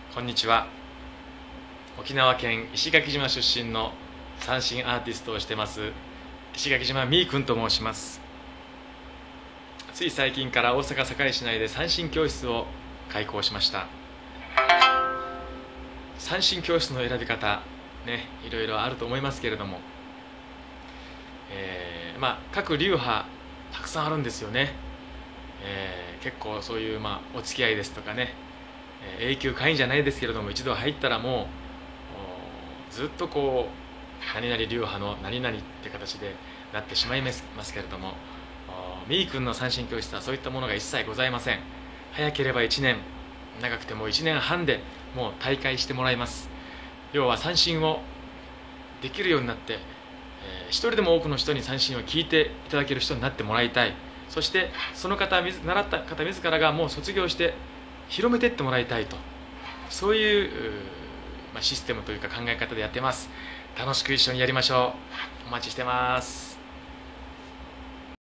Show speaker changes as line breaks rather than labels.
こんにちは。沖縄県石垣島出身の三線アーティストをしてます石垣島みーくんと申します。つい最近から大阪堺市内で三線教室を開講しました。三線教室の選び方ね、いろいろあると思いますけれども、各流派たくさんあるんですよね。結構そういう、お付き合いですとかね、永久会員じゃないですけれども、一度入ったらもうずっと何々流派の何々って形でなってしまいますけれども、みーくんの三線教室はそういったものが一切ございません。早ければ1年、長くても1年半でもう退会してもらいます。要は三線をできるようになって、一人でも多くの人に三線を聴いていただける人になってもらいたい。そしてその習った方自らがもう卒業して広めていってもらいたいと、そういうシステムというか考え方でやってます。楽しく一緒にやりましょう。お待ちしてます。